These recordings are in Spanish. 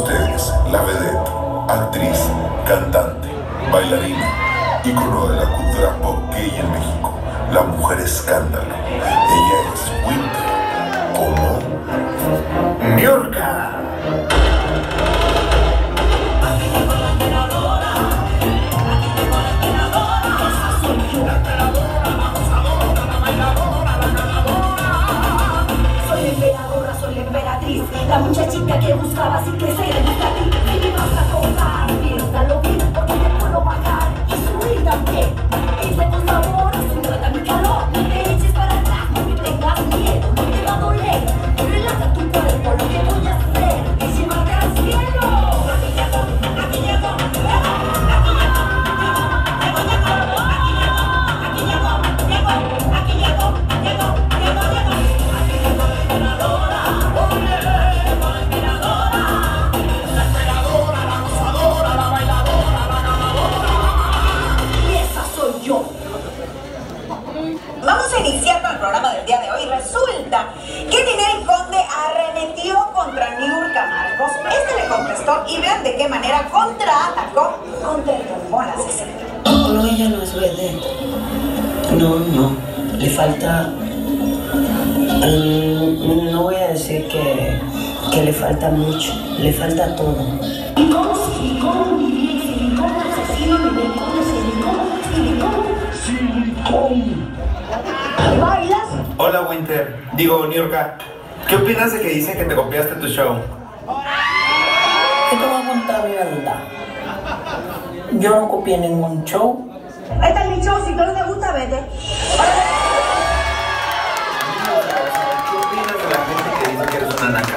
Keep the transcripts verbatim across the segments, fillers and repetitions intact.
ustedes, la vedette, actriz, cantante, bailarina, ícono de la cultura pop gay en México, la mujer escándalo. Ella es Winter, como Niurka. La muchachita que buscaba sin crecer en esta vida. Y me vas a contar, piénsalo bien, porque te puedo bajar y subir también. Hice con sabor, suelta mi calor. No te eches para atrás, no me tengas miedo, no te va a doler. Relaja tu cuerpo, lo que voy a hacer es llevarte al cielo. Aquí llego, aquí llego, aquí llego, aquí llego, aquí llego, aquí llego, aquí llego, llego, llego, llego. Aquí llego, emperadora, Vamos a iniciar con el programa del día de hoy. Resulta que Ninel Conde arremetió contra Niurka Marcos. Este le contestó y vean de qué manera contraatacó contra el bombón asesino. No, ella no es vedette. No, no. Le falta... Um, no voy a decir que, que le falta mucho. Le falta todo. ¿Y cómo silicón? ¿Y silicón asesino? ¿Ninel Conde silicón? ¿Silicón? ¡Silicón! ¿Bailas? Hola Winter, digo Niurka, ¿qué opinas de que dicen que te copiaste tu show? ¿Qué te voy a contar mi verdad? Yo no copié ningún show. Este es mi show, si no te gusta, vete. ¿Qué opinas de la gente que dice que eres una naca?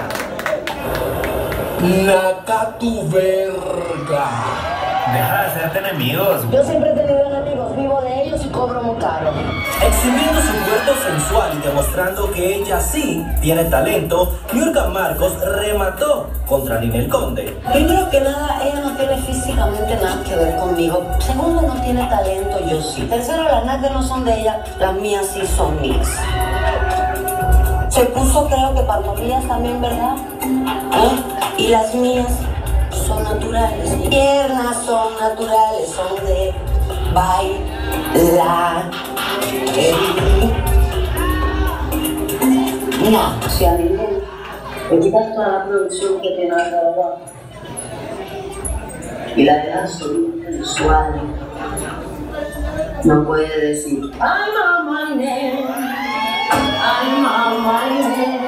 Naca tu verga. Deja de hacerte enemigos. Yo siempre he tenido enemigos, vivo de ellos y cobro muy caro. Exhibiendo su cuerpo sensual y demostrando que ella sí tiene talento, Niurka Marcos remató contra Ninel Conde. Primero que nada, ella no tiene físicamente nada que ver conmigo. Segundo, no tiene talento, yo sí. Tercero, las nalgas no son de ella, las mías sí son mías. Se puso, creo que pantorrillas también, ¿verdad? ¿Eh? Y las mías son naturales. Mis piernas son naturales, son de bailar. No, si a Ninel le quitas toda la producción que tiene alrededor y la dejas absolutamente suave, no puede decir ay mamá, ay mamá.